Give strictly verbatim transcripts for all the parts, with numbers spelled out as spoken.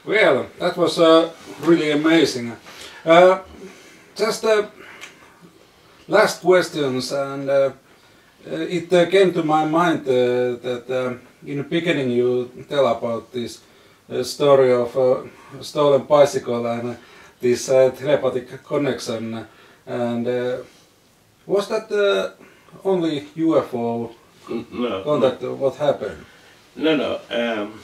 Well, that was uh, really amazing. Uh, just uh, last questions, and uh, it uh, came to my mind uh, that uh, in the beginning you tell about this uh, story of a stolen bicycle and this uh, telepathic connection, and uh, was that uh, only U F O no, contact? No. What happened? No, no. Um,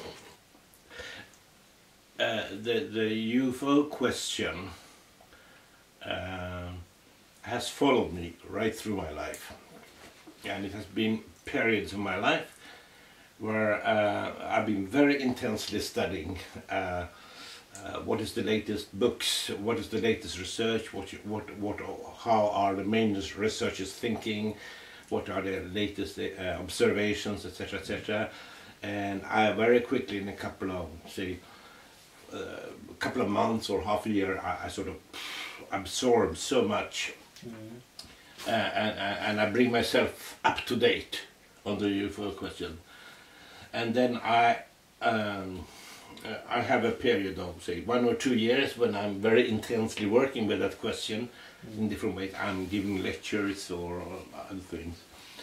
uh, the the U F O question uh, has followed me right through my life, and it has been periods of my life where uh, I've been very intensely studying uh, uh, what is the latest books, what is the latest research, what what what how are the main researchers thinking, what are the latest uh, observations, et cetera, et cetera. And I very quickly, in a couple of say, uh, a couple of months or half a year, I, I sort of absorbed so much, mm-hmm. uh, and, and I bring myself up to date on the U F O question. And then I um, I have a period of say one or two years when I'm very intensely working with that question, mm-hmm. in different ways. I'm giving lectures or other things.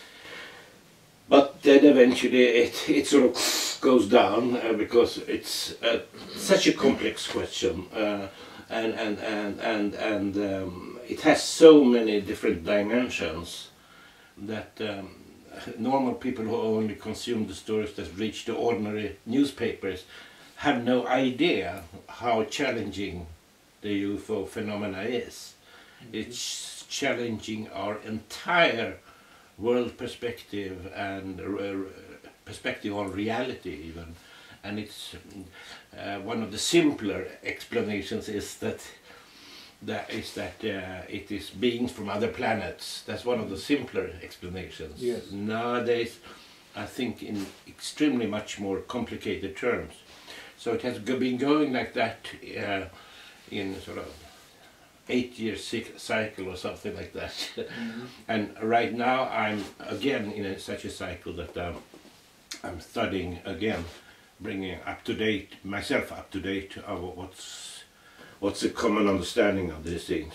But then eventually it, it sort of goes down uh, because it's uh, such a complex question, uh, and and and and and um, it has so many different dimensions that um, normal people who only consume the stories that reach the ordinary newspapers have no idea how challenging the U F O phenomena is. Mm-hmm. It's challenging our entire world perspective and uh, perspective on reality even, and it's uh, one of the simpler explanations is that that is that uh, it is beings from other planets. That's one of the simpler explanations. Yes. Nowadays I think in extremely much more complicated terms, so it has been going like that uh, in sort of eight year cycle or something like that. Mm-hmm. And right now I'm again in a, such a cycle that um, I'm studying again, bringing up to date myself up to date of what's what's the common understanding of these things.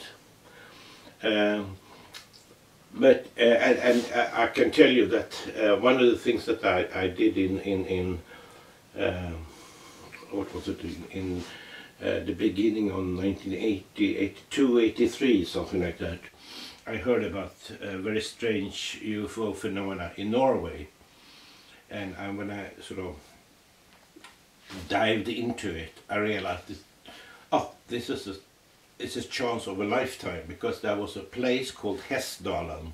Um, but uh, and, and I can tell you that uh, one of the things that I, I did in in in um, what was it in, in Uh, the beginning of nineteen eighty, eighty-two, eighty-three, something like that, I heard about a very strange U F O phenomena in Norway, and, and when I sort of dived into it, I realized, this, oh, this is a, it's a chance of a lifetime, because there was a place called Hessdalen.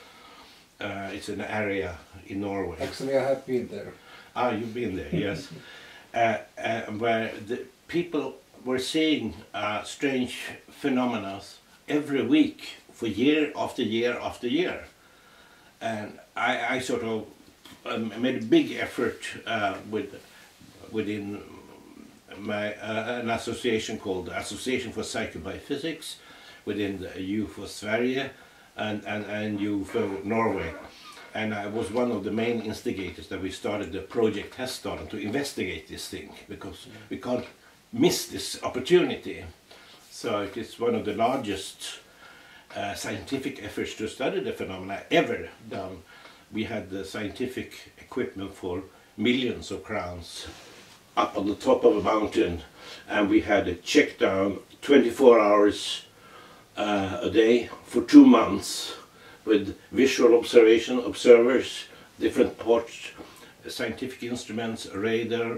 Uh, it's an area in Norway. Actually, I have been there. Ah, you've been there, yes. uh, uh, where the people were seeing uh, strange phenomena every week for year after year after year, and I, I sort of um, made a big effort uh, with within my uh, an association called the Association for Psychobiophysics, within the U F O Sverige and and and U F O Norway, and I was one of the main instigators that we started the project Hessdalen to investigate this thing, because we can't miss this opportunity. So it is one of the largest uh, scientific efforts to study the phenomena ever done. We had the scientific equipment for millions of crowns up on the top of a mountain, and we had it checked down twenty-four hours uh, a day for two months with visual observation observers, different ports, scientific instruments, radar,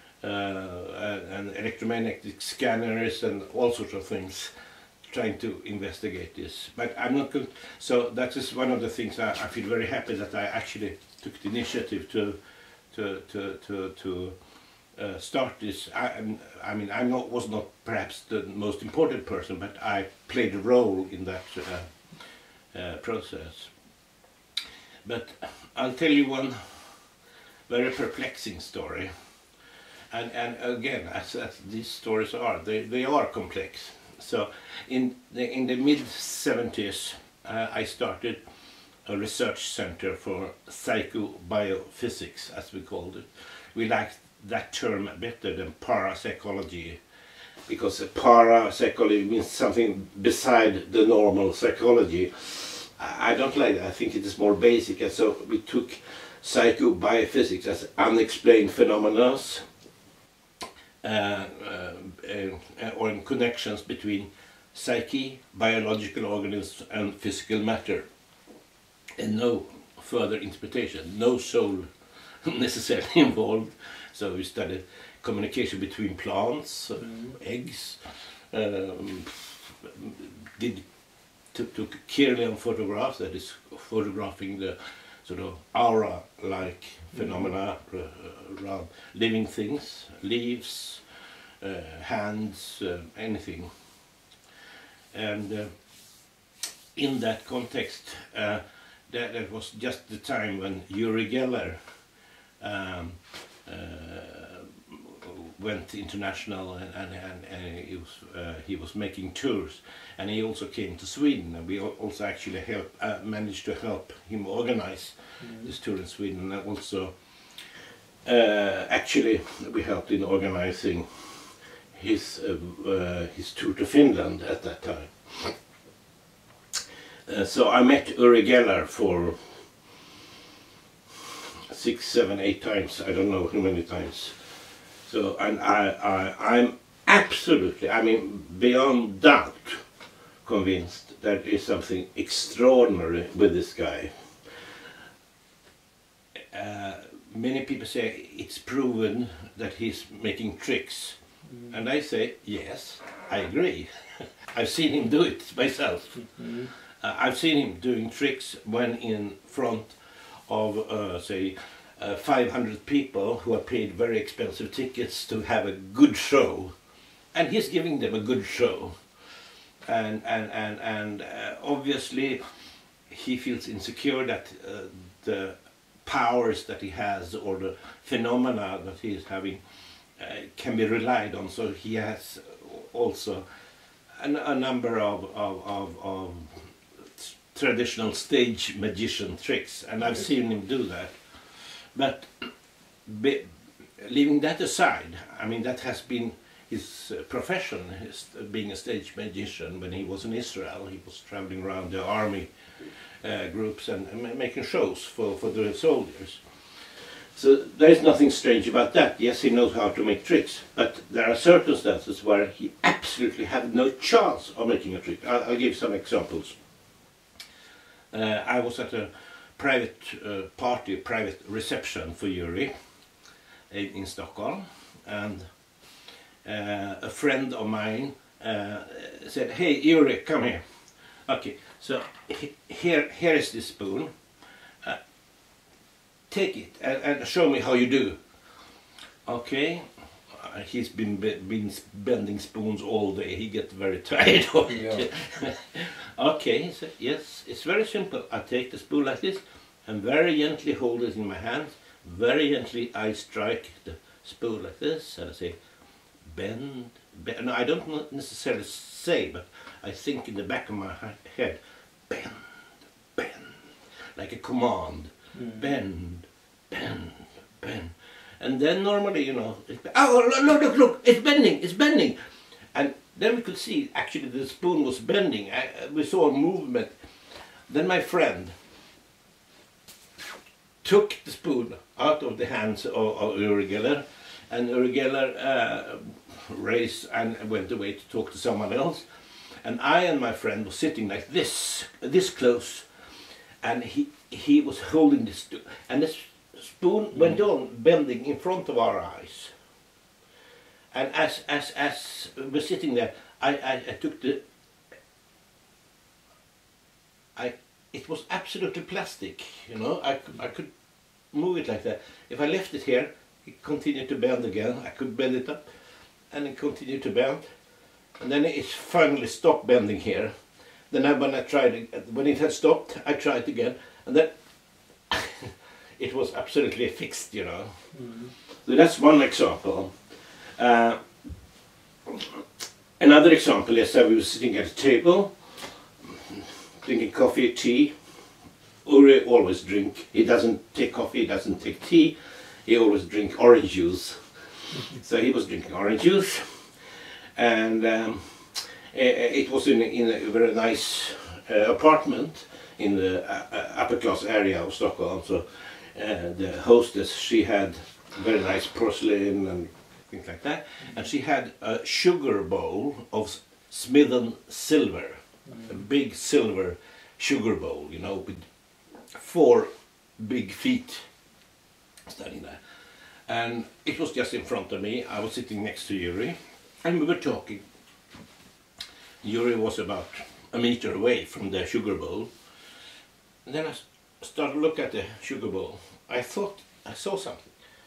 Uh, and electromagnetic scanners and all sorts of things, trying to investigate this. But I'm not going. So that is one of the things I, I feel very happy that I actually took the initiative to to to to to uh, start this. I, I mean, I not was not perhaps the most important person, but I played a role in that uh, uh, process. But I'll tell you one very perplexing story. And, and again, as, as these stories are, they, they are complex. So in the, in the mid seventies, uh, I started a research center for psychobiophysics, as we called it. We liked that term better than parapsychology, because parapsychology means something beside the normal psychology. I don't like that. I think it is more basic, and so we took psychobiophysics as unexplained phenomena, uh, uh, uh, or in connections between psyche, biological organisms, and physical matter, and no further interpretation, no soul necessarily involved. So we studied communication between plants, uh, mm. eggs, um, did took, took Kirlian photographs, that is photographing the sort of aura-like phenomena uh, around living things, leaves, uh, hands, uh, anything. And uh, in that context, uh, that, that was just the time when Uri Geller um, uh, went international, and, and, and, and he, was, uh, he was making tours, and he also came to Sweden, and we also actually help, uh, managed to help him organize mm. this tour in Sweden, and also uh, actually we helped in organizing his, uh, uh, his tour to Finland at that time. Uh, so I met Uri Geller for six, seven, eight times, I don't know how many times. So, and I, I, I'm absolutely, I mean, beyond doubt convinced that there is something extraordinary with this guy. Uh, many people say it's proven that he's making tricks. Mm. And I say, yes, I agree. I've seen him do it myself. Mm-hmm. uh, I've seen him doing tricks when in front of, uh, say, Uh, five hundred people who have paid very expensive tickets to have a good show, and he's giving them a good show, and and and and uh, obviously he feels insecure that uh, the powers that he has or the phenomena that he is having uh, can be relied on. So he has also an, a number of, of, of, of traditional stage magician tricks, and I've seen him do that. But be, leaving that aside, I mean, that has been his uh, profession, his, uh, being a stage magician. When he was in Israel, he was traveling around the army uh, groups and, and making shows for, for the soldiers. So there is nothing strange about that. Yes, he knows how to make tricks, but there are circumstances where he absolutely had no chance of making a trick. I'll, I'll give some examples. Uh, I was at a private uh, party, private reception for Uri in, in Stockholm, and uh, a friend of mine uh, said, "Hey Uri, come here. Okay, so he, here here is this spoon. Uh, take it and, and show me how you do." Okay, uh, he's been been bending spoons all day. He gets very tired of it. Yeah. Okay, he said, "Yes, it's very simple. I take the spoon like this and very gently hold it in my hand. Very gently I strike the spoon like this, and I say, bend, bend." No, I don't necessarily say, but I think in the back of my head, bend, bend, like a command. Mm. Bend, bend, bend. And then normally, you know, it's, oh, look, look, look, it's bending, it's bending. And then we could see, actually, the spoon was bending. I, we saw a movement. Then my friend took the spoon out of the hands of, of Uri Geller, and Uri Geller uh, raised and went away to talk to someone else. And I and my friend were sitting like this, this close, and he, he was holding this, and this spoon mm. went on bending in front of our eyes. And as, as, as we were sitting there, I, I, I took the, I, it was absolutely plastic, you know, I, I could move it like that. If I left it here, it continued to bend again. I could bend it up, and it continued to bend. And then it finally stopped bending here. Then I, when I tried, when it had stopped, I tried again, and then it was absolutely fixed, you know. Mm-hmm. So that's one example. Uh, another example is that we were sitting at a table, drinking coffee, tea. Uri always drink. He doesn't take coffee, he doesn't take tea. He always drink orange juice. So he was drinking orange juice, and um, it was in, in a very nice uh, apartment in the uh, upper class area of Stockholm. So uh, the hostess, she had very nice porcelain and things like that, and she had a sugar bowl of smidden silver, mm. a big silver sugar bowl, you know, with four big feet standing there. And it was just in front of me. I was sitting next to Yuri, and we were talking. Yuri was about a meter away from the sugar bowl. And then I started to look at the sugar bowl. I thought I saw something.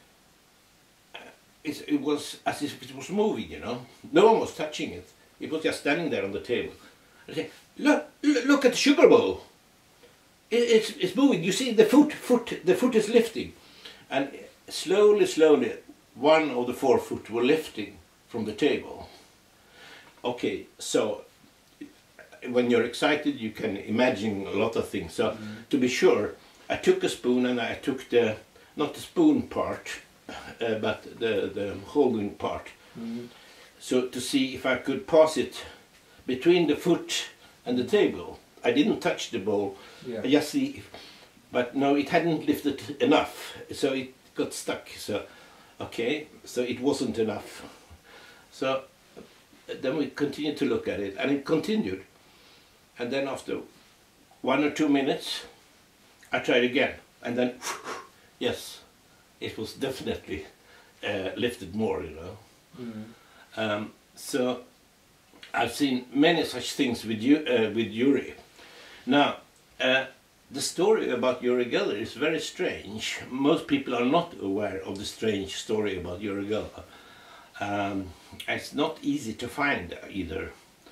It, it was as if it was moving, you know. No one was touching it. It was just standing there on the table. I said, look, look at the sugar bowl. It, it's, it's moving. You see the foot, foot, the foot is lifting. And slowly, slowly, one of the four foot were lifting from the table. Okay, so when you're excited, you can imagine a lot of things. So mm-hmm. to be sure, I took a spoon and I took the, not the spoon part, Uh, but the, the holding part, mm-hmm. so to see if I could pass it between the foot and the table. I didn't touch the bowl, yeah. I just see, but no, it hadn't lifted enough, so it got stuck. So okay, so it wasn't enough. So then we continued to look at it, and it continued, and then after one or two minutes I tried again, and then yes, it was definitely uh, lifted more, you know. Mm. Um, so I've seen many such things with you, uh, with Yuri. Now, uh, the story about Uri Geller is very strange. Most people are not aware of the strange story about Uri Geller. Um, it's not easy to find either.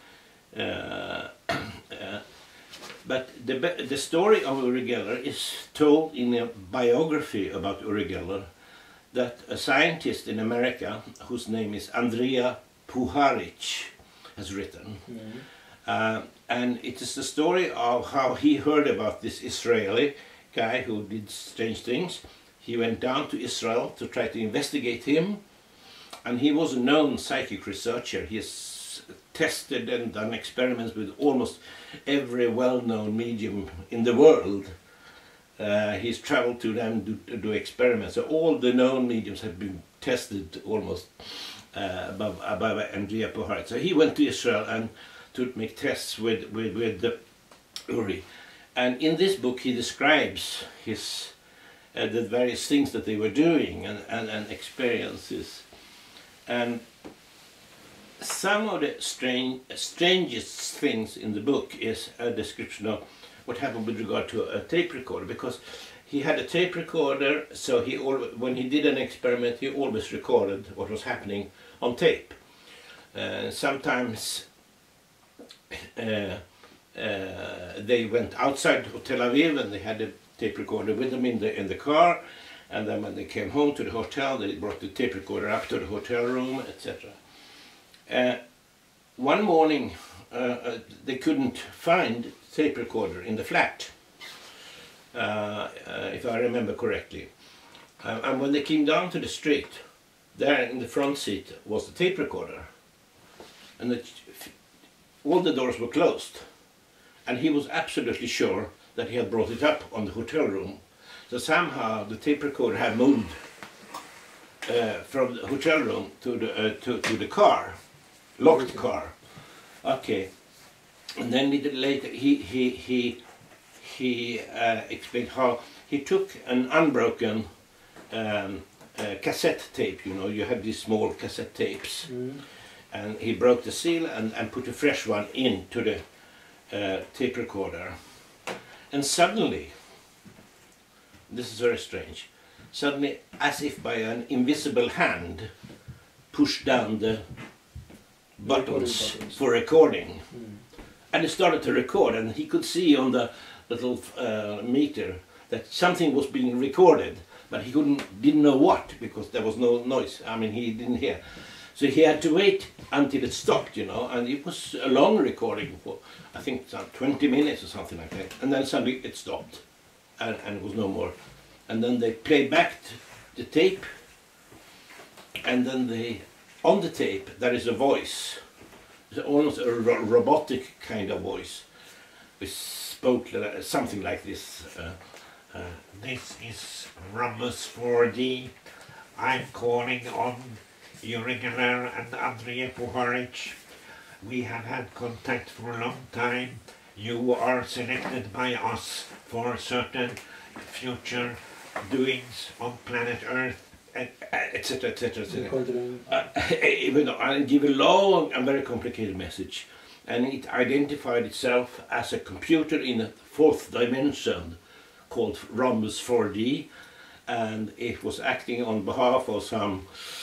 Uh, uh, But the, the story of Uri Geller is told in a biography about Uri Geller that a scientist in America, whose name is Andrija Puharic, has written. Mm-hmm. uh, and it is the story of how he heard about this Israeli guy who did strange things. He went down to Israel to try to investigate him, and he was a known psychic researcher. He has tested and done experiments with almost every well-known medium in the world. Uh, he's traveled to them to, to do experiments. So all the known mediums have been tested almost uh, above, above Andrija Puharic. So he went to Israel and to make tests with, with, with the Uri. And in this book he describes his, uh, the various things that they were doing and, and, and experiences. And some of the strange, strangest things in the book is a description of what happened with regard to a tape recorder, because he had a tape recorder, so he al when he did an experiment he always recorded what was happening on tape. Uh, sometimes uh, uh, they went outside of Tel Aviv and they had a tape recorder with them in the, in the car, and then when they came home to the hotel they brought the tape recorder up to the hotel room, et cetera. Uh, one morning uh, uh, they couldn't find tape recorder in the flat, uh, uh, if I remember correctly. Uh, and when they came down to the street, there in the front seat was the tape recorder, and the, all the doors were closed, and he was absolutely sure that he had brought it up on the hotel room. So somehow the tape recorder had moved uh, from the hotel room to the, uh, to, to the car. Locked car. Okay. And then later he he he he uh, explained how he took an unbroken um, uh, cassette tape. You know, you have these small cassette tapes, mm. and he broke the seal and and put a fresh one into the uh, tape recorder. And suddenly, this is very strange. Suddenly, as if by an invisible hand, pushed down the buttons, buttons for recording, mm. and it started to record, and he could see on the little uh, meter that something was being recorded, but he couldn't didn't know what, because there was no noise. I mean, he didn't hear, so he had to wait until it stopped, you know. And it was a long recording for I think twenty minutes or something like that, and then suddenly it stopped, and, and it was no more. And then they played back the tape, and then they, on the tape there is a voice, it's almost a ro robotic kind of voice, which spoke something like this. Uh, uh, This is Rambus four D. I'm calling on Uri Geller and Andrea Puharic. We have had contact for a long time. You are selected by us for certain future doings on planet Earth, and et cetera, et cetera, et cetera. Uh, Even though I give a long and very complicated message, and it identified itself as a computer in a fourth dimension called Rambus four D, and it was acting on behalf of some,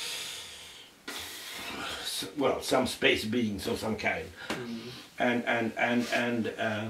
well, some space beings of some kind. Mm. And and and and uh,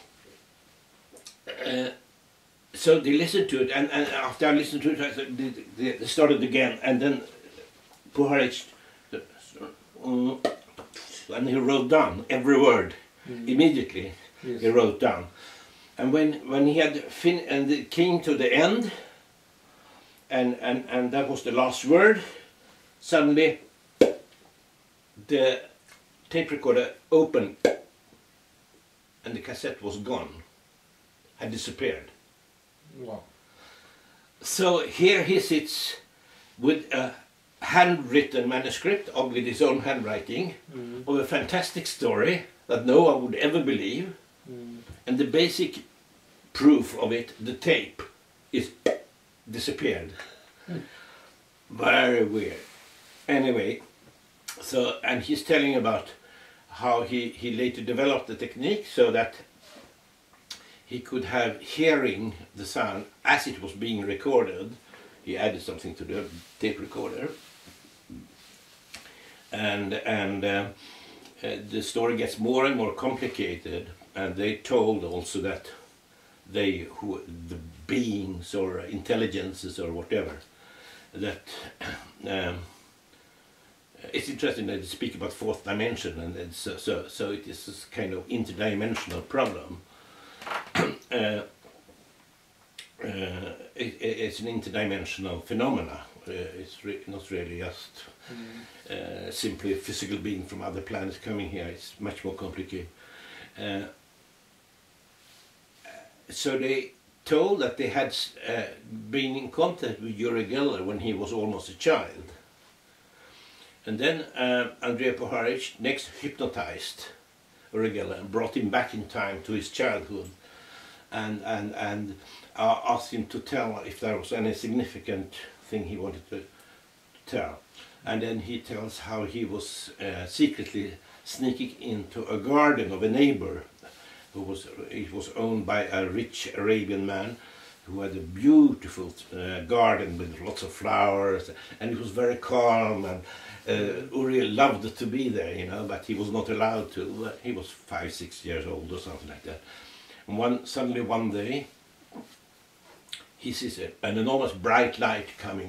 uh, so they listened to it, and, and after I listened to it, I said, they, they started again, and then Puharic, uh, and he wrote down every word mm. immediately. Yes. He wrote down, and when when he had fin and it came to the end, and and and that was the last word, suddenly the tape recorder opened. And the cassette was gone, had disappeared. Wow. So here he sits with a handwritten manuscript of with his own handwriting mm. of a fantastic story that no one would ever believe. Mm. And the basic proof of it, the tape, is disappeared. Mm. Very weird. Anyway, so, and he's telling about how he, he later developed the technique so that he could have hearing the sound as it was being recorded. He added something to the tape recorder. And, and uh, uh, the story gets more and more complicated, and they told also that they, who, the beings or intelligences or whatever, that um, it's interesting that they speak about fourth dimension, and it's, so, so, so it is this kind of interdimensional problem. uh, uh, it, it's an interdimensional phenomena. Uh, it's re not really just mm. uh, simply a physical being from other planets coming here. It's much more complicated. Uh, so they told that they had uh, been in contact with Uri Geller when he was almost a child. And then uh, Andrea Puharic next hypnotized Uri Geller and brought him back in time to his childhood, and and and uh, asked him to tell if there was any significant thing he wanted to tell. And then he tells how he was uh, secretly sneaking into a garden of a neighbor who was it was owned by a rich Arabian man who had a beautiful uh, garden with lots of flowers, and it was very calm, and uh, Uri loved to be there, you know, but he was not allowed to. He was five, six years old or something like that. And one, suddenly one day, he sees a, an enormous bright light coming,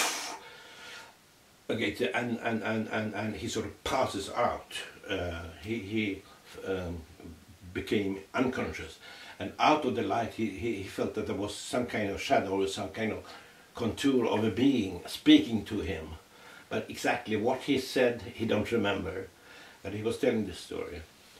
okay, and, and, and, and, and he sort of passes out. Uh, he he um, became unconscious. And out of the light, he, he, he felt that there was some kind of shadow or some kind of contour of a being speaking to him. But exactly what he said, he don't remember. But he was telling this story.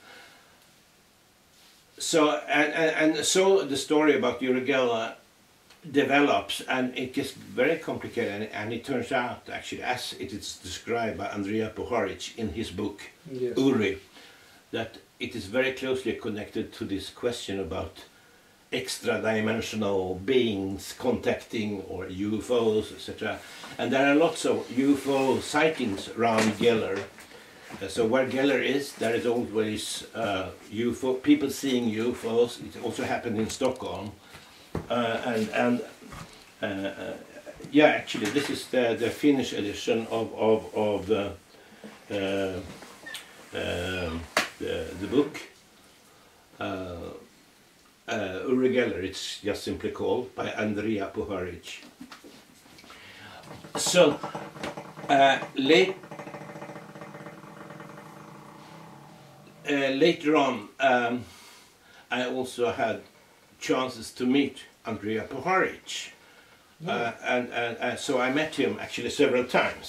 So, and, and, and so the story about Uri Geller develops, and it gets very complicated, and, and it turns out, actually, as it is described by Andrea Puharic in his book, yes. Uri, that it is very closely connected to this question about extra-dimensional beings contacting, or U F Os, et cetera. And there are lots of U F O sightings around Geller. Uh, so where Geller is, there is always uh, U F O, people seeing U F Os. It also happened in Stockholm. Uh, and and uh, uh, yeah, actually, this is the, the Finnish edition of, of, of the, uh, um, the, the book. Uh, uh, Uri Geller, it's just simply called, by Andrea Puharic. So, uh, late, uh, later on, um, I also had chances to meet Andrea Puharic. Uh, and, and, and so I met him actually several times.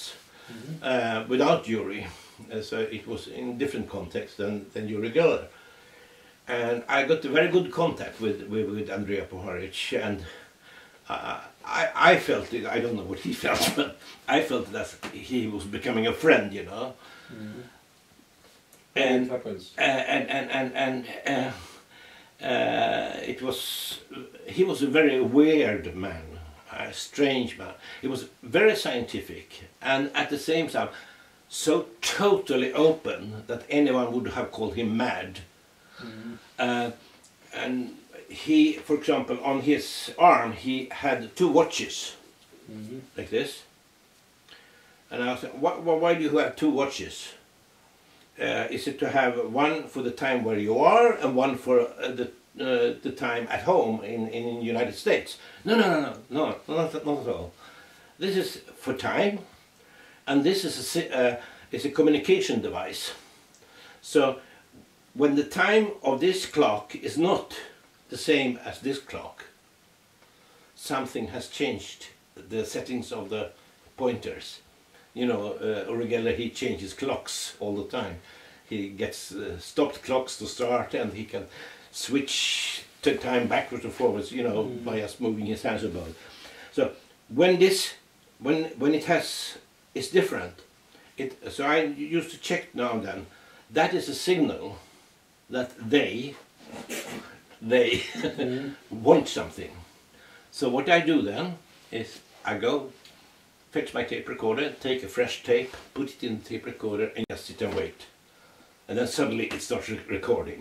mm-hmm. uh, without jury. Uh, so it was in different context than, than Uri Geller. And I got a very good contact with, with, with Andrea Poharic, and uh, I, I felt it, I don't know what he felt, but I felt that he was becoming a friend, you know. Mm-hmm. And, it happens. Uh, and, and, and, and uh, uh, it was, he was a very weird man, a strange man. He was very scientific, and at the same time, so totally open that anyone would have called him mad. Mm-hmm. uh, and he, for example, on his arm he had two watches, mm-hmm. like this. And I was like, why, why do you have two watches? Uh, is it to have one for the time where you are and one for uh, the uh, the time at home in in the United States? No, no, no, no, no, not, not at all. This is for time, and this is a uh, is a communication device. So when the time of this clock is not the same as this clock, something has changed the settings of the pointers. You know, uh, Uri Geller, he changes clocks all the time. He gets uh, stopped clocks to start, and he can switch to time backwards and forwards, you know, mm. by just moving his hands about. So when this, when when it has, it's different. It, so I used to check now and then. That is a signal that they, they mm. want something. So what I do then is I go, fetch my tape recorder, take a fresh tape, put it in the tape recorder, and just sit and wait. And then suddenly it starts re recording.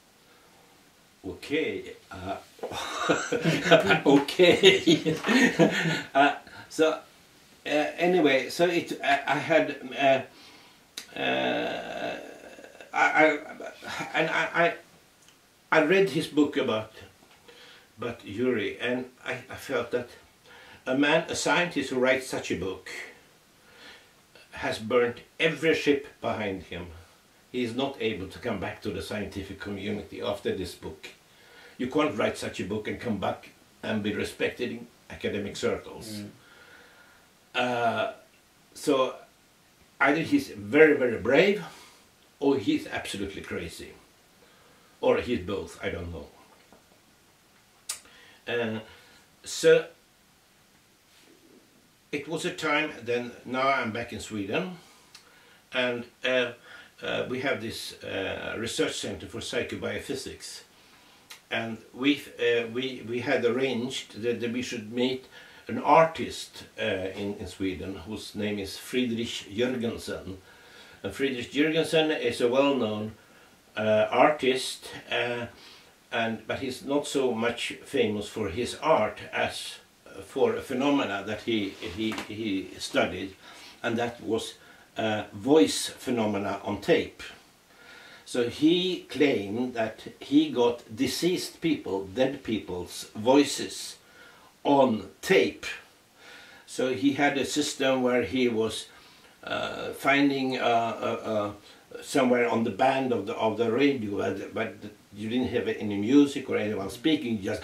Okay. Uh, okay. uh, so uh, anyway, so it. I, I had. Uh, uh, I, I and I, I. I read his book about, about Uri, and I, I felt that a man, a scientist who writes such a book, has burnt every ship behind him. He is not able to come back to the scientific community after this book. You can't write such a book and come back and be respected in academic circles. Mm. Uh, so either he's very, very brave, or he's absolutely crazy. Or he's both, I don't know. Uh, so it was a time then, now I'm back in Sweden, and uh, uh, we have this uh, research center for psychobiophysics, and we uh, we we had arranged that, that we should meet an artist uh, in in Sweden whose name is Friedrich Jürgensen. And Friedrich Jürgensen is a well-known uh, artist, uh, and but he's not so much famous for his art as for a phenomena that he he he studied, and that was uh, voice phenomena on tape. So he claimed that he got deceased people, dead people's voices on tape. So he had a system where he was uh, finding uh, uh, uh, somewhere on the band of the of the radio, but, but you didn't have any music or anyone speaking, just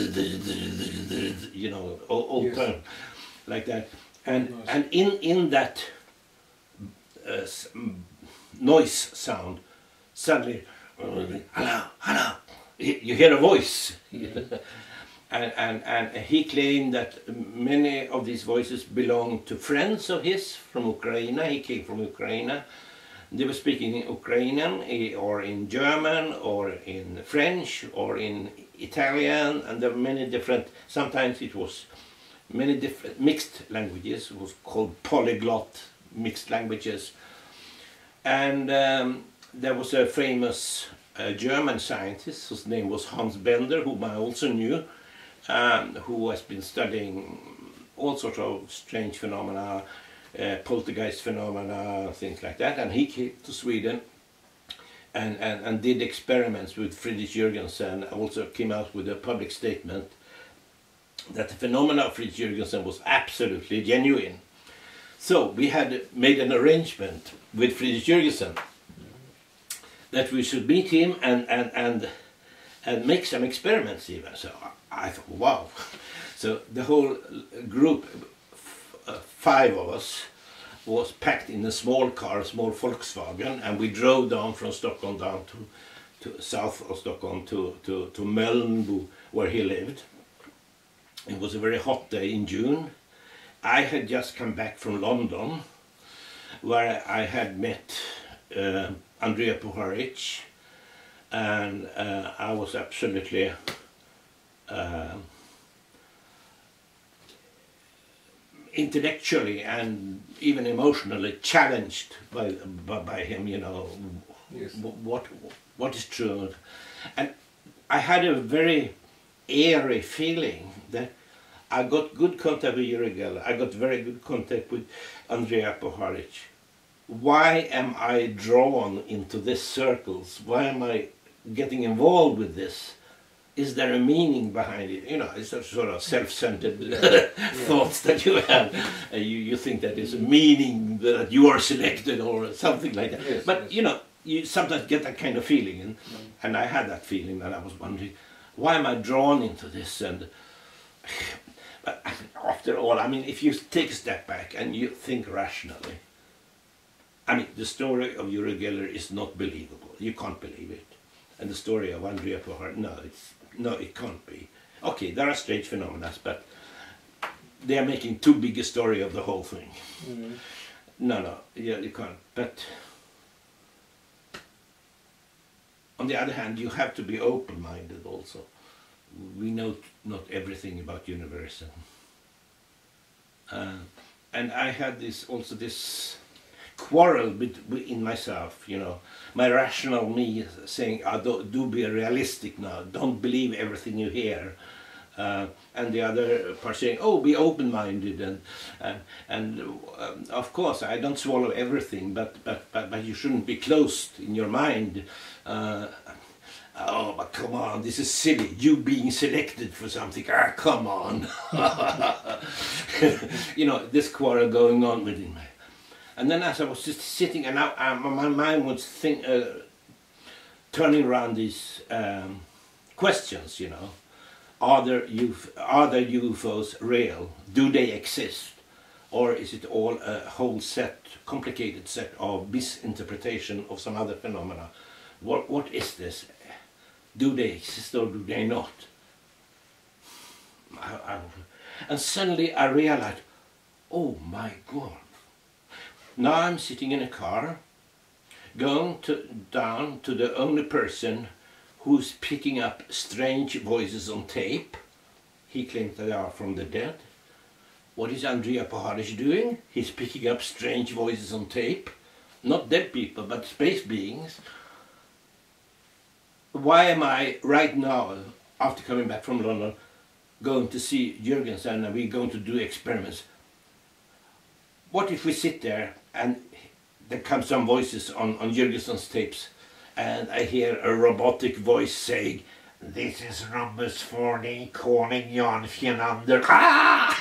you know, all, all yes. time like that. And nice. and in in that uh, noise sound, suddenly, hello, hello, you hear a voice. Mm-hmm. and, and and he claimed that many of these voices belonged to friends of his from Ukraine. He came from Ukraine. They were speaking in Ukrainian, or in German, or in French, or in Italian, and there were many different, sometimes it was many different mixed languages. It was called polyglot mixed languages. And um, there was a famous uh, German scientist whose name was Hans Bender, whom I also knew, um, who has been studying all sorts of strange phenomena, Uh, poltergeist phenomena, things like that, and he came to Sweden and, and, and did experiments with Friedrich Jürgensen, also came out with a public statement that the phenomena of Friedrich Jürgensen was absolutely genuine. So we had made an arrangement with Friedrich Jürgensen that we should meet him and, and, and, and make some experiments even. So I thought, wow. So the whole group, Uh, five of us, was packed in a small car, a small Volkswagen, and we drove down from Stockholm down to, to south of Stockholm to, to, to Mölnbo, where he lived. It was a very hot day in June. I had just come back from London, where I had met uh, Andrea Puharic, and uh, I was absolutely uh, intellectually and even emotionally challenged by, by, by him, you know, Yes. what, what is true. And I had a very eerie feeling that I got good contact with Uri Geller, I got very good contact with Andrea Puharic. Why am I drawn into these circles? Why am I getting involved with this? Is there a meaning behind it? You know, it's a sort of self-centered Yeah. thoughts that you have. Uh, you, you think that there's a meaning that you are selected or something like that. Yes, but yes. you know, you sometimes get that kind of feeling, and, Mm. and I had that feeling, and I was wondering, why am I drawn into this? And but after all, I mean, if you take a step back and you think rationally, I mean, the story of Uri Geller is not believable. You can't believe it. And the story of Andrea Puharic, no, it's no, it can't be. Okay, there are strange phenomena, but they are making too big a story of the whole thing. Mm. No, no, yeah, you can't. But on the other hand, you have to be open-minded also. We know not everything about universe. Uh, and I had this also this quarrel bet- in myself, you know, my rational me saying, oh, do, do be realistic now, don't believe everything you hear. Uh, and the other part saying, oh, be open-minded, and and, and um, of course I don't swallow everything, but but but, but you shouldn't be closed in your mind. Uh, oh, but come on, this is silly. You being selected for something? Ah, come on. You know, this quarrel going on within me. And then as I was just sitting, and I, I, my mind was think, uh, turning around these um, questions, you know. Are there, Uf are there U F Os real? Do they exist? Or is it all a whole set, complicated set of misinterpretation of some other phenomena? What, what is this? Do they exist or do they not? I, I, and suddenly I realized, oh my God. Now I'm sitting in a car, going to, down to the only person who's picking up strange voices on tape. He claims they are from the dead. What is Andrea Puharic doing? He's picking up strange voices on tape. Not dead people, but space beings. Why am I right now, after coming back from London, going to see Jürgensen and we're going to do experiments? What if we sit there and there come some voices on, on Jürgensen's tapes, and I hear a robotic voice saying, This is Rhombus four D calling Jan Fjellander. Ah!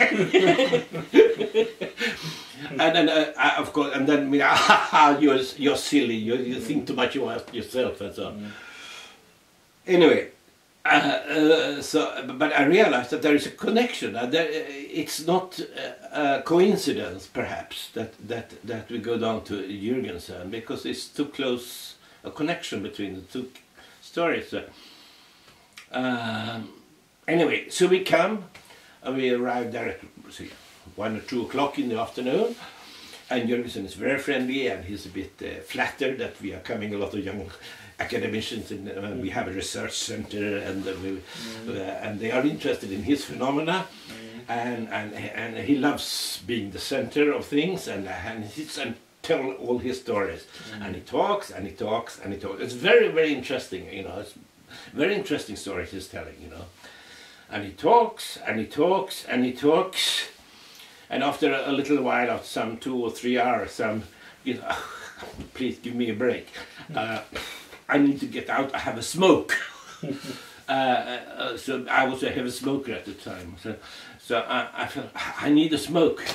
And then, uh, I, of course, and then, ah, you're, you're silly, you, you think too much about yourself and so on. Mm. Anyway, uh, uh, so, but I realized that there is a connection. Uh, there, it's not a coincidence, perhaps, that, that, that we go down to Jürgensen, because it's too close a connection between the two stories. Uh, um, anyway, so we come, and we arrive there at see, one or two o'clock in the afternoon, and Jürgensen is very friendly, and he's a bit uh, flattered that we are coming, a lot of young academicians, and uh, we have a research center, and uh, we, mm. uh, and they are interested in his phenomena, mm. and, and and he loves being the center of things, and and he's and tell all his stories, mm. and he talks and he talks and he talks. It's very very interesting, you know. It's very interesting stories he's telling, you know. And he talks and he talks and he talks, and after a, a little while, after some two or three hours, some, you know, please give me a break. Uh, I need to get out. I have a smoke. uh, uh, so I was a heavy smoker at the time. So, so I, I felt I need a smoke.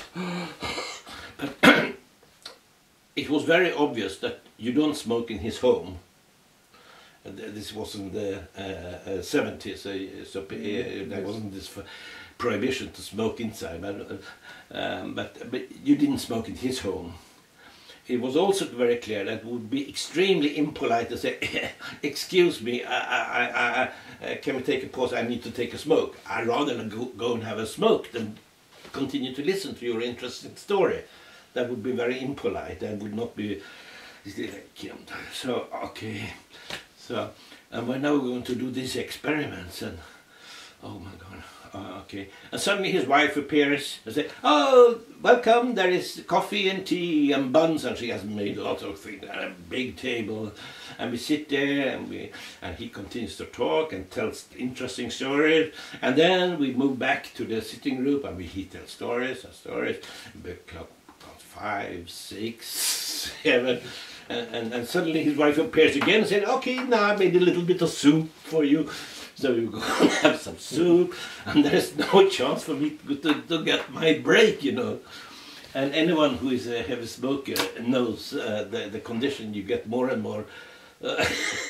But it was very obvious that you don't smoke in his home. this was in the uh, uh, seventies, so, so uh, there wasn't this prohibition to smoke inside, but, um, but, but you didn't smoke in his home. It was also very clear that it would be extremely impolite to say, excuse me, I, I, I, I, can we take a pause, I need to take a smoke. I'd rather go, go and have a smoke than continue to listen to your interesting story. That would be very impolite, that would not be, so, okay, so, and we're now going to do these experiments, and, oh my God. Oh, okay. And suddenly his wife appears and says, oh, welcome, there is coffee and tea and buns, and she has made a lot of things at a big table, and we sit there and we and he continues to talk and tells interesting stories, and then we move back to the sitting room and we he tells stories and stories, clock five, six, seven, and, and, and suddenly his wife appears again and said, okay, now I made a little bit of soup for you. So we go and have some soup, and there's no chance for me to, to, to get my break, you know. And anyone who is a heavy smoker knows uh, the, the condition you get more and more. Uh,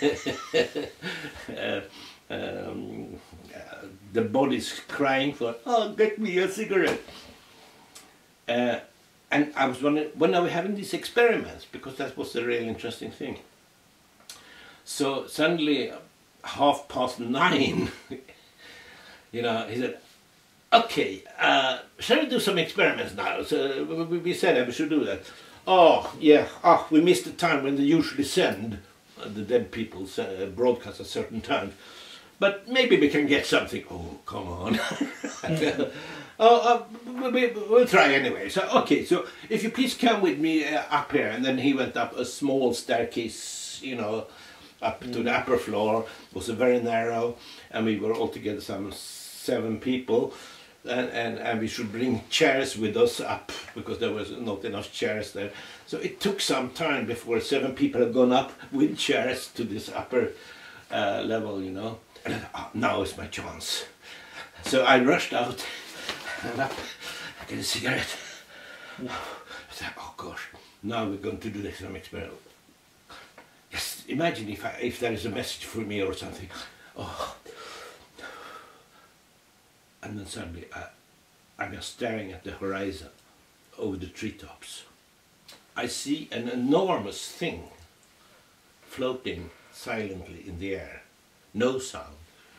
uh, um, uh, the body's crying for, oh, get me a cigarette. Uh, and I was wondering, when are we having these experiments? Because that was the real interesting thing. So suddenly, half past nine, you know, he said, okay, uh, shall we do some experiments now? So we said that we should do that. Oh, yeah, oh, we missed the time when they usually send uh, the dead people uh, broadcast at certain times. But maybe we can get something. Oh, come on. oh, uh, we, we'll try anyway. So, okay, so if you please come with me uh, up here. And then he went up a small staircase, you know, up mm. to the upper floor. It was a very narrow, and we were altogether some seven people, and, and, and we should bring chairs with us up, because there was not enough chairs there. So it took some time before seven people had gone up with chairs to this upper uh, level, you know. And then, oh, now is my chance. So I rushed out, and up, I get a cigarette. I said, oh gosh, now we're going to do this experiment. Yes, imagine if, I, if there is a message for me or something. Oh. And then suddenly I, I'm just staring at the horizon over the treetops. I see an enormous thing floating silently in the air. No sound.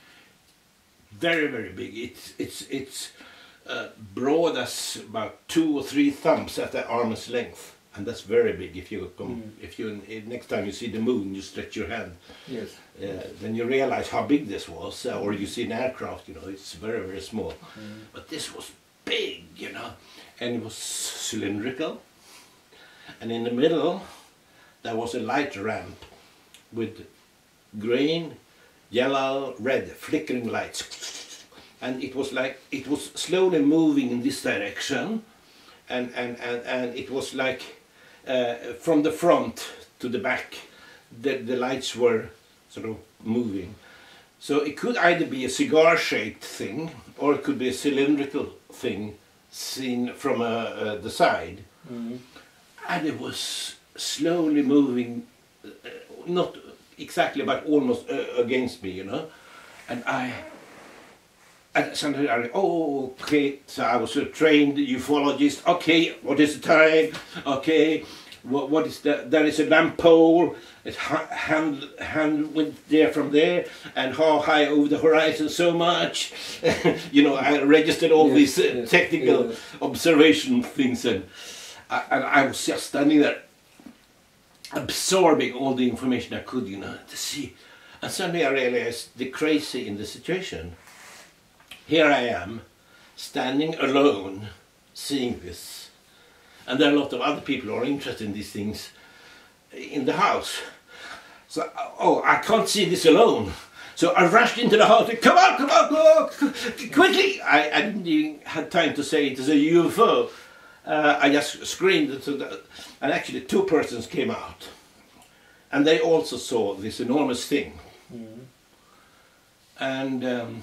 Very, very big. It's, it's, it's uh, broad as about two or three thumbs at the arm's length. And that's very big. If you come, mm. if you next time you see the moon, you stretch your hand. Yes. Uh, then you realize how big this was, uh, or you see an aircraft. You know, it's very very small. Mm. But this was big, you know, and it was cylindrical. And in the middle, there was a light ramp with green, yellow, red flickering lights, and it was like it was slowly moving in this direction, and and and and it was like. Uh, from the front to the back, the, the lights were sort of moving. So it could either be a cigar-shaped thing, or it could be a cylindrical thing seen from uh, uh, the side. Mm-hmm. And it was slowly moving, uh, not exactly, but almost uh, against me, you know. And I, and suddenly I, oh, okay, so I was a trained ufologist. Okay, what is the time? Okay, what, what is that? There is a lamp pole. It's hand, hand went there from there, and how high over the horizon, so much. You know, I registered all yes, these uh, yes, technical yes. observation things, and I, and I was just standing there, absorbing all the information I could, you know, to see. And suddenly I realized the crazy in the situation. Here I am, standing alone, seeing this. And there are a lot of other people who are interested in these things in the house. So, oh, I can't see this alone. So I rushed into the house and, come on, come on, come on, quickly! I, I didn't even have time to say it is a U F O. Uh, I just screamed, so that, and actually two persons came out. And they also saw this enormous thing. Mm. And um,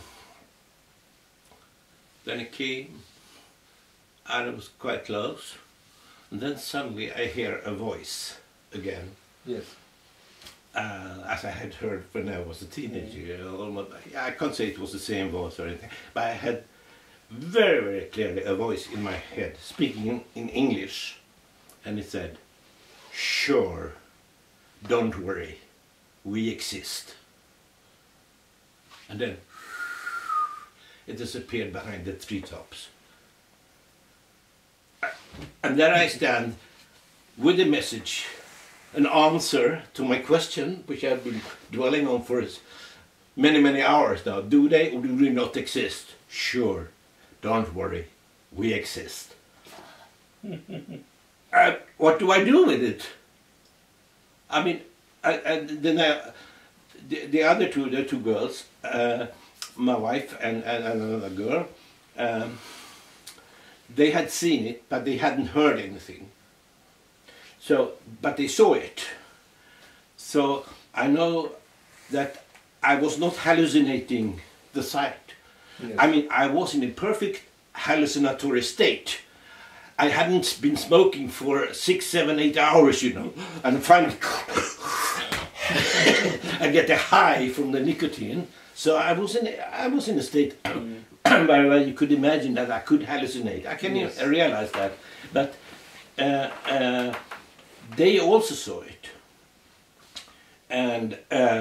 then it came, and it was quite close. And then suddenly I hear a voice again. Yes. uh, as I had heard when I was a teenager. Almost, I can't say it was the same voice or anything, but I had very, very clearly a voice in my head speaking in, in English, and it said, "Sure, don't worry, we exist." And then it disappeared behind the treetops. And there I stand with a message, an answer to my question, which I've been dwelling on for many, many hours now. Do they or do they not exist? Sure, don't worry, we exist. uh, what do I do with it? I mean, I, I, then I, the, the other two, the two girls, uh, my wife and, and, and another girl, um, they had seen it, but they hadn't heard anything. So, but they saw it. So I know that I was not hallucinating the sight. Yes. I mean, I was in a perfect hallucinatory state. I hadn't been smoking for six, seven, eight hours, you know, and finally I get a high from the nicotine. So I was in, I was in a state mm. where you could imagine that I could hallucinate. I can yes. realize that, but uh, uh, they also saw it, and uh,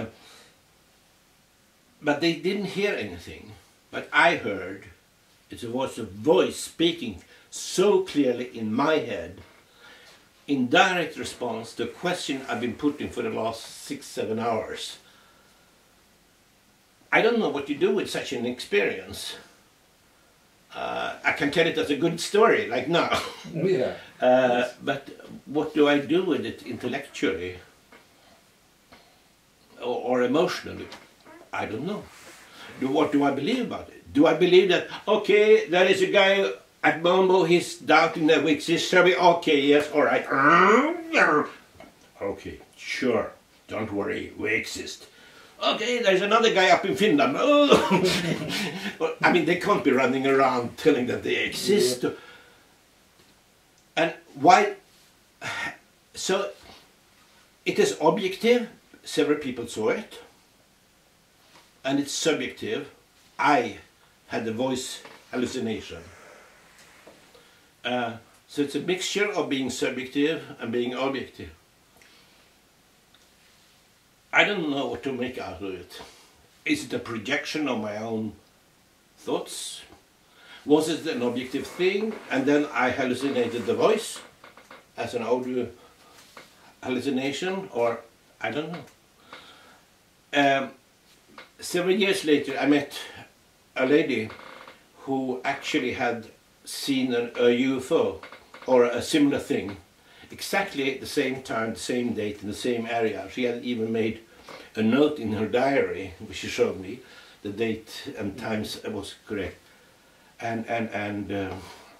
but they didn't hear anything. But I heard it was a voice speaking so clearly in my head, in direct response to a question I've been putting for the last six, seven hours. I don't know what you do with such an experience. Uh, I can tell it as a good story, like now. Yeah. uh, yes. But what do I do with it intellectually or, or emotionally? I don't know. Do, what do I believe about it? Do I believe that, okay, there is a guy at Mombo, he's doubting that we exist, shall we? Okay, yes, all right. Okay, sure, don't worry, we exist. Okay, there's another guy up in Finland. Oh. I mean, they can't be running around telling that they exist. Yeah. And why? So, it is objective, several people saw it. And it's subjective, I had the voice hallucination. Uh, so it's a mixture of being subjective and being objective. I don't know what to make out of it. Is it a projection of my own thoughts? Was it an objective thing and then I hallucinated the voice as an audio hallucination, or I don't know. Um, several years later I met a lady who actually had seen an, a U F O or a similar thing exactly at the same time, the same date, in the same area. She had even made a note in her diary, which she showed me, the date and times was correct. And, and, and um,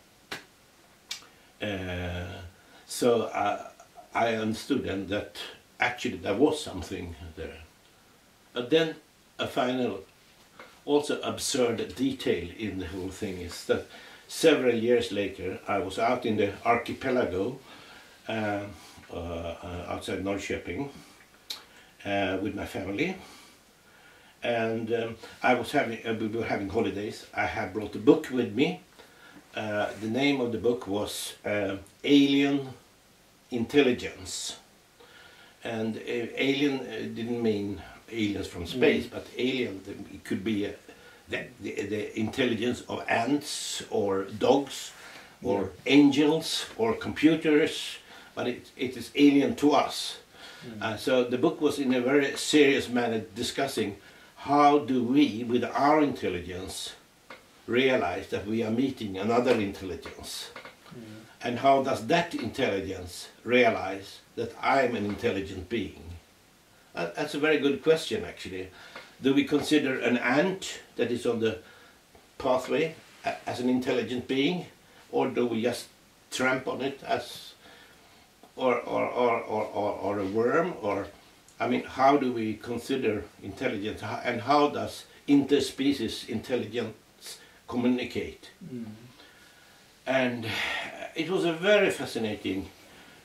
uh, so uh, I understood then that actually there was something there. But then a final, also absurd detail in the whole thing is that several years later I was out in the archipelago uh, uh, outside Norrköping uh, with my family, and um, I was having uh, we were having holidays. I had brought a book with me. Uh, the name of the book was uh, Alien Intelligence, and uh, alien uh, didn't mean aliens from space, mm. but alien, it could be uh, the, the, the intelligence of ants or dogs or yeah. angels or computers, but it, it is alien to us. Mm. Uh, so the book was in a very serious manner discussing how do we, with our intelligence, realize that we are meeting another intelligence. Mm. And how does that intelligence realize that I'm an intelligent being? Uh, that's a very good question, actually. Do we consider an ant that is on the pathway as an intelligent being, or do we just tramp on it as, or or or or, or, or a worm? Or, I mean, how do we consider intelligence, and how does interspecies intelligence communicate? Mm. And it was a very fascinating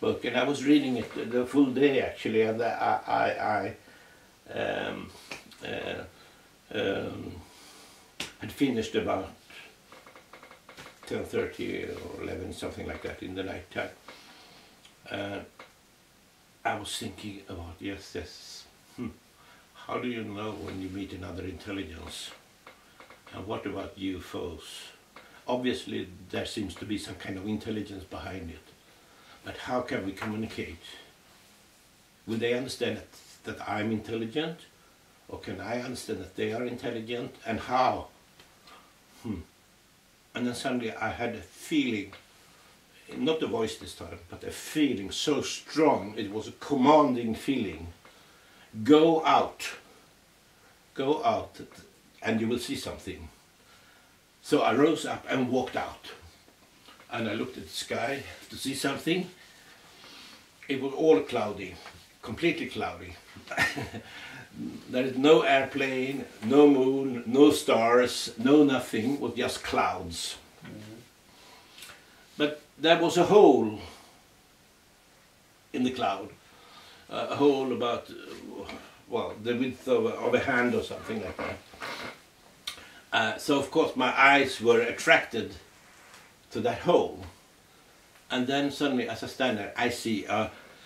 book, and I was reading it the full day actually, and I, I, I um, uh, um, had finished about ten thirty or eleven, something like that, in the night time. Uh, I was thinking about, yes, yes, hmm, how do you know when you meet another intelligence? And what about U F Os? Obviously there seems to be some kind of intelligence behind it, but how can we communicate? Will they understand that, that I'm intelligent, or can I understand that they are intelligent, and how? Hmm. And then suddenly I had a feeling, not a voice this time, but a feeling so strong, it was a commanding feeling. Go out, go out, and you will see something. So I rose up and walked out, and I looked at the sky to see something. It was all cloudy, completely cloudy. There is no airplane, no moon, no stars, no nothing, it was just clouds. Mm-hmm. But there was a hole in the cloud, uh, a hole about, uh, well, the width of a, of a hand or something like that. Uh, so of course my eyes were attracted to that hole, and then suddenly as I stand there I see a,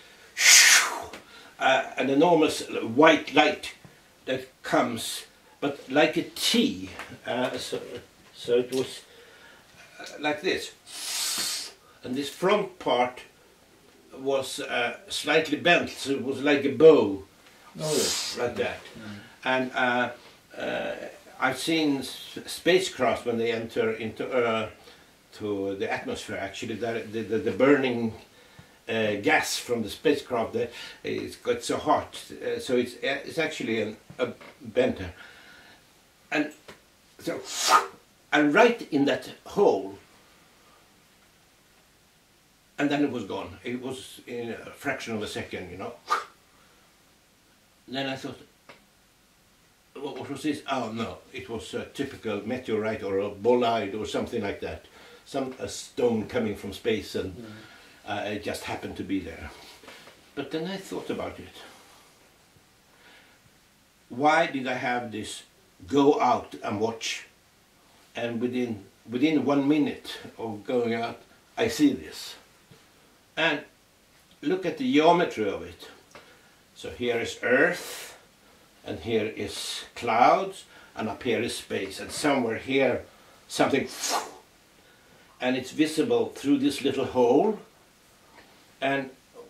uh, an enormous white light that comes, but like a T, uh, so, so it was uh, like this, and this front part was uh, slightly bent, so it was like a bow, oh, like that. Mm. And uh, uh, I've seen spacecraft when they enter into uh, to the atmosphere. Actually, the the, the burning uh, gas from the spacecraft that it's got so hot, uh, so it's it's actually an, a bender. And so, and right in that hole, and then it was gone. It was in a fraction of a second, you know. Then I thought, what was this? Oh no, it was a typical meteorite or a bolide or something like that. Some a stone coming from space, and mm. uh, it just happened to be there. But then I thought about it. Why did I have this go out and watch, and within within one minute of going out I see this, and look at the geometry of it. So here is Earth, and here is clouds, and up here is space, and somewhere here something, and it's visible through this little hole. And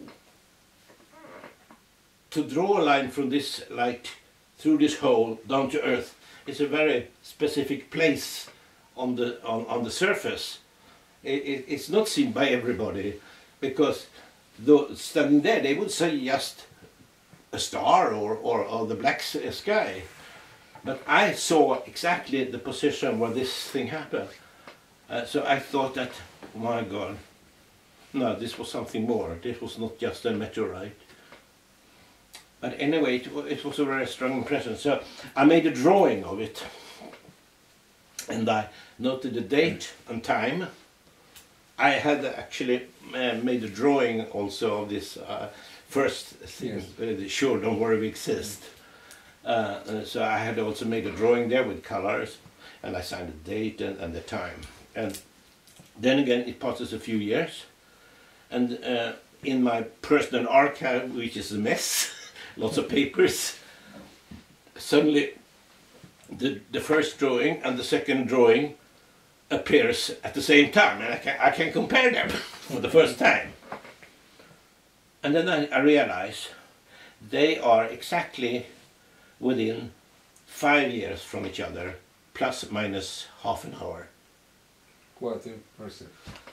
to draw a line from this light through this hole down to Earth is a very specific place on the on, on the surface. It, it, it's not seen by everybody, because though standing there they would say just a star or, or, or the black sky. But I saw exactly the position where this thing happened. Uh, so I thought that, oh my God, no, this was something more. This was not just a meteorite. But anyway, it, it was a very strong impression. So I made a drawing of it, and I noted the date and time. I had actually uh, made a drawing also of this uh, first thing, yes. uh, sure, don't worry, we exist. Uh, uh, so I had also made a drawing there with colors, and I signed the date and, and the time. And then again, it passes a few years, and uh, in my personal archive, which is a mess, lots of papers, suddenly the, the first drawing and the second drawing appears at the same time, and I can, I can compare them for the first time. And then I, I realize they are exactly within five years from each other, plus minus half an hour. Quite impressive.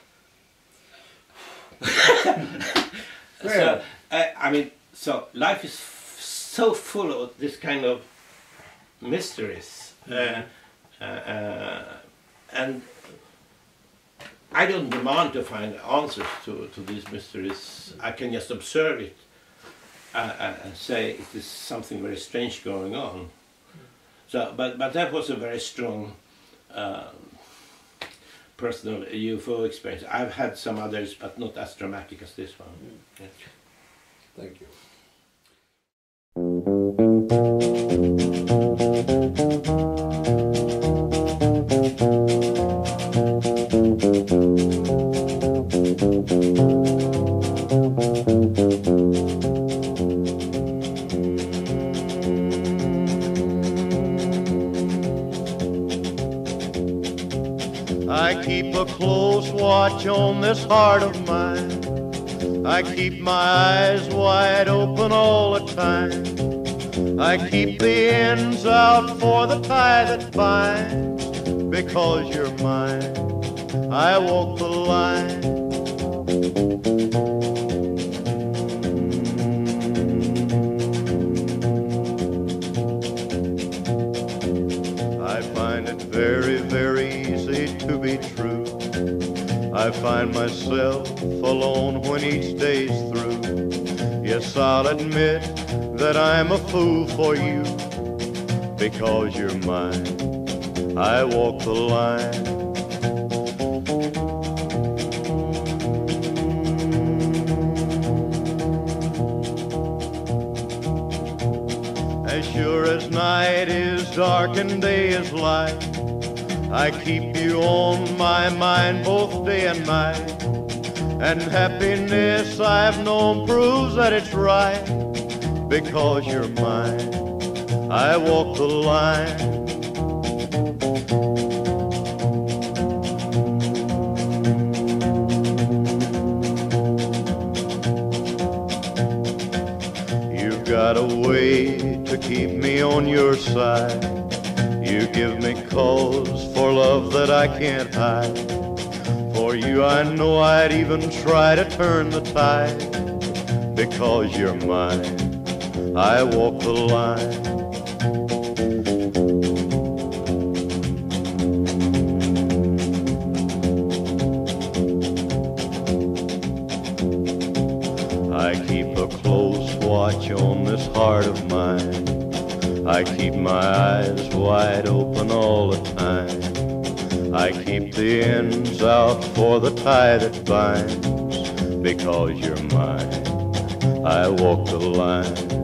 So, uh, I mean, so life is f so full of this kind of mysteries. Mm-hmm. uh, uh, uh, and I don't demand to find answers to, to these mysteries. I can just observe it uh, and say it is something very strange going on. So, but, but that was a very strong uh, personal U F O experience. I've had some others, but not as dramatic as this one. Mm. Yeah. Thank you. I keep a close watch on this heart of mine. I keep my eyes wide open all the time. I keep the ends out for the tie that binds. Because you're mine, I walk the line. I find it very, very easy to be true. I find myself alone when each day's through. Yes, I'll admit that I'm a fool for you. Because you're mine, I walk the line. As sure as night is dark and day is light, I keep you on my mind both day and night. And happiness I've known proves that it's right. Because you're mine, I walk the line. You've got a way to keep me on your side. You give me cause for love that I can't hide. For you I know I'd even try to turn the tide. Because you're mine, I walk the line. I keep a close watch on this heart of mine. I keep my eyes wide open all the time. I keep the ends out for the tie that binds. Because you're mine, I walk the line.